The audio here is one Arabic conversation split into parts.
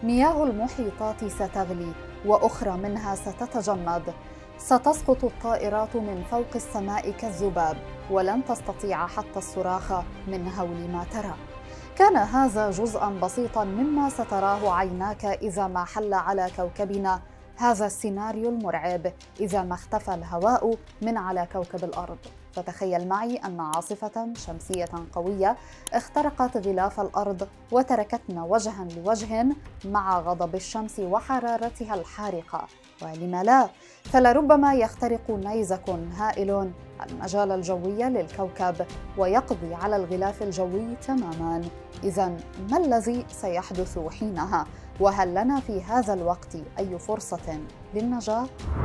مياه المحيطات ستغلي وأخرى منها ستتجمد. ستسقط الطائرات من فوق السماء كالذباب، ولن تستطيع حتى الصراخ من هول ما ترى. كان هذا جزءاً بسيطاً مما ستراه عيناك إذا ما حل على كوكبنا هذا السيناريو المرعب، إذا ما اختفى الهواء من على كوكب الأرض. فتخيل معي أن عاصفة شمسية قوية اخترقت غلاف الأرض وتركتنا وجهاً لوجه مع غضب الشمس وحرارتها الحارقة. ولم لا؟ فلربما يخترق نيزك هائل المجال الجوي للكوكب ويقضي على الغلاف الجوي تماماً. إذن ما الذي سيحدث حينها؟ وهل لنا في هذا الوقت أي فرصة للنجاة؟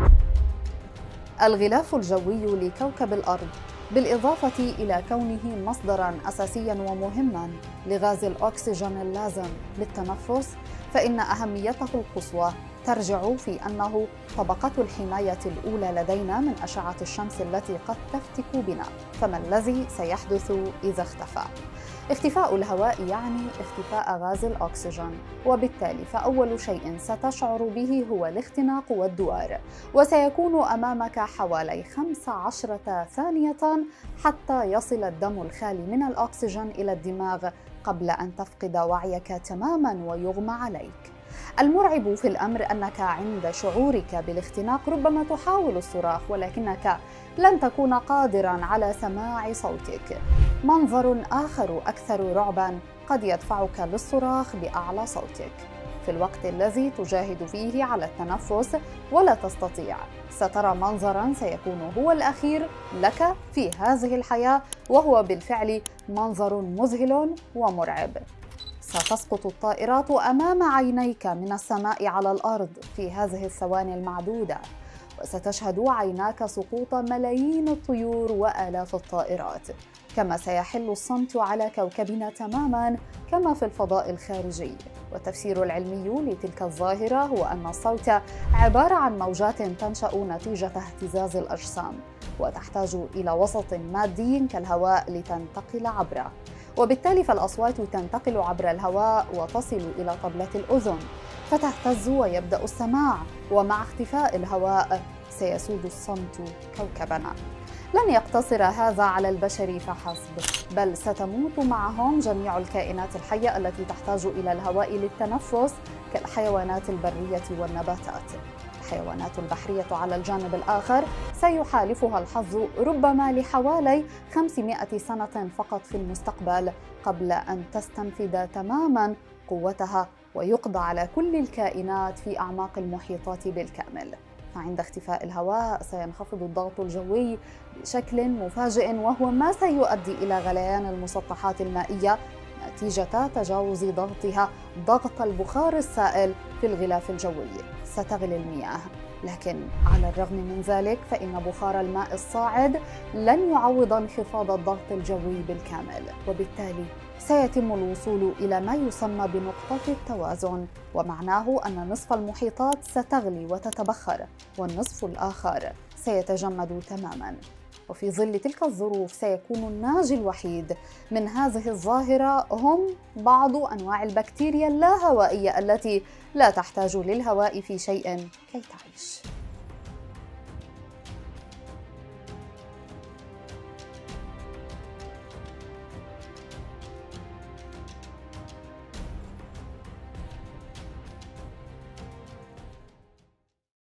الغلاف الجوي لكوكب الأرض، بالإضافة إلى كونه مصدراً أساسياً ومهماً لغاز الأكسجين اللازم للتنفس، فإن أهميته القصوى ترجع في أنه طبقة الحماية الأولى لدينا من أشعة الشمس التي قد تفتك بنا. فما الذي سيحدث إذا اختفى؟ اختفاء الهواء يعني اختفاء غاز الأكسجين، وبالتالي فأول شيء ستشعر به هو الاختناق والدوار، وسيكون أمامك حوالي 15 ثانية حتى يصل الدم الخالي من الأكسجين إلى الدماغ قبل أن تفقد وعيك تماماً ويغمى عليك. المرعب في الأمر أنك عند شعورك بالاختناق ربما تحاول الصراخ، ولكنك لن تكون قادراً على سماع صوتك. منظر آخر أكثر رعباً قد يدفعك للصراخ بأعلى صوتك في الوقت الذي تجاهد فيه على التنفس ولا تستطيع. سترى منظراً سيكون هو الأخير لك في هذه الحياة، وهو بالفعل منظر مذهل ومرعب. ستسقط الطائرات أمام عينيك من السماء على الأرض في هذه الثواني المعدودة، وستشهد عيناك سقوط ملايين الطيور وآلاف الطائرات. كما سيحل الصمت على كوكبنا تماماً كما في الفضاء الخارجي. والتفسير العلمي لتلك الظاهرة هو أن الصوت عبارة عن موجات تنشأ نتيجة اهتزاز الأجسام، وتحتاج إلى وسط مادي كالهواء لتنتقل عبره، وبالتالي فالأصوات تنتقل عبر الهواء وتصل إلى طبلة الأذن فتهتز ويبدأ السماع. ومع اختفاء الهواء سيسود الصمت كوكبنا. لن يقتصر هذا على البشر فحسب، بل ستموت معهم جميع الكائنات الحية التي تحتاج إلى الهواء للتنفس كالحيوانات البرية والنباتات. الحيوانات البحرية على الجانب الآخر سيحالفها الحظ ربما لحوالي 500 سنة فقط في المستقبل قبل أن تستنفذ تماماً قوتها ويقضى على كل الكائنات في أعماق المحيطات بالكامل. فعند اختفاء الهواء سينخفض الضغط الجوي بشكل مفاجئ، وهو ما سيؤدي إلى غليان المسطحات المائية نتيجة تجاوز ضغطها ضغط البخار السائل في الغلاف الجوي. ستغلي المياه، لكن على الرغم من ذلك فإن بخار الماء الصاعد لن يعوض انخفاض الضغط الجوي بالكامل، وبالتالي سيتم الوصول إلى ما يسمى بنقطة التوازن، ومعناه أن نصف المحيطات ستغلي وتتبخر والنصف الآخر سيتجمد تماماً. وفي ظل تلك الظروف سيكون الناجي الوحيد من هذه الظاهرة هم بعض أنواع البكتيريا اللاهوائية التي لا تحتاج للهواء في شيء كي تعيش.